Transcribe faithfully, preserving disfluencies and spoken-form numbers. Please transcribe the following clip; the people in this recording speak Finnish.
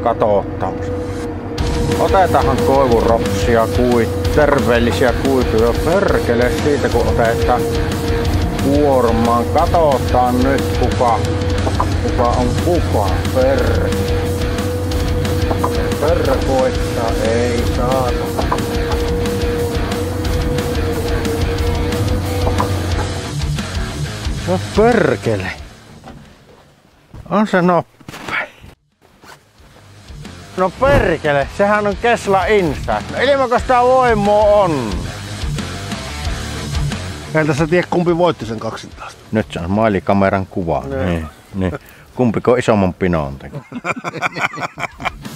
katottamassa. Otetaanhan koivuropsia, kuit, terveellisiä kuituja. Perkele siitä kun otetaan kuormaan. Katsotaan nyt kuka, kuka on kuka. Per. Perkoittaa ei saata. No perkele. On se nopea. No perkele, sehän on Kesla Insta. No ilman sitä voimaa on. Entä sä tiedät kumpi voitti sen kaksintaista? Nyt se on mailikameran kuva. Niin, niin. Kumpiko isomman pinon teki?